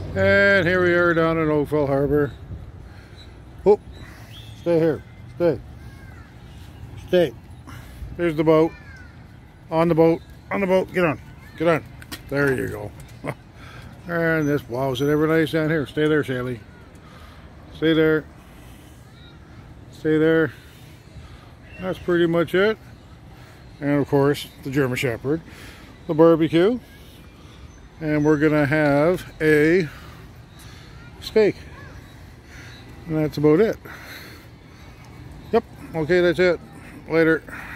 And here we are down in Oakville Harbour. Oh, stay here. Stay. Stay. There's the boat. On the boat. On the boat. Get on. Get on. There you go. And this, wow, is it ever nice down here? Stay there, Sally. Stay there. Stay there. That's pretty much it. And of course, the German Shepherd, the barbecue, and we're gonna have a steak. And that's about it. Yep. Okay, that's it. Later.